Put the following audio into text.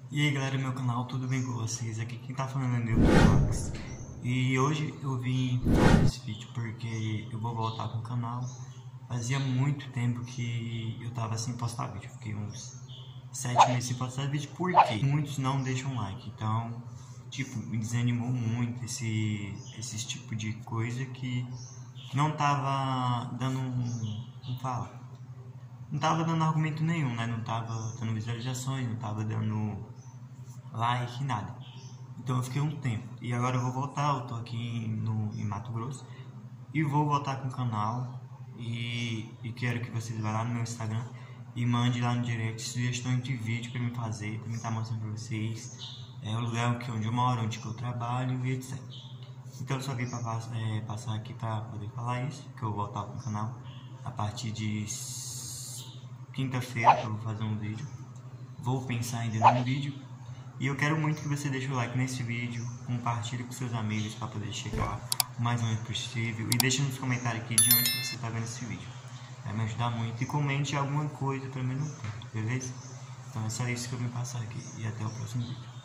E aí galera do meu canal, tudo bem com vocês? Aqui quem tá falando é meu Max. E hoje eu vim fazer esse vídeo porque eu vou voltar com o canal. Fazia muito tempo que eu tava sem postar vídeo, fiquei uns 7 meses sem postar vídeo porque muitos não deixam like. Então, tipo, me desanimou muito esse tipo de coisa que não tava dando não fala. Não tava dando argumento nenhum, né? Não tava dando visualizações, não tava dando like, nada. Então eu fiquei um tempo. E agora eu vou voltar, eu tô aqui em Mato Grosso. E vou voltar com o canal. E quero que vocês vá lá no meu Instagram e mande lá no direct sugestões de vídeo pra me fazer, pra me estar mostrando pra vocês o lugar onde eu moro, onde que eu trabalho e etc. Então eu só vim pra passar aqui pra poder falar isso, que eu vou voltar com o canal a partir de quinta-feira, eu vou fazer um vídeo. Vou pensar ainda num vídeo. E eu quero muito que você deixe o like nesse vídeo, compartilhe com seus amigos para poder chegar o mais longe possível. E deixe nos comentários aqui de onde você está vendo esse vídeo. Vai me ajudar muito. E comente alguma coisa para mim no canto, beleza? Então é só isso que eu vim passar aqui. E até o próximo vídeo.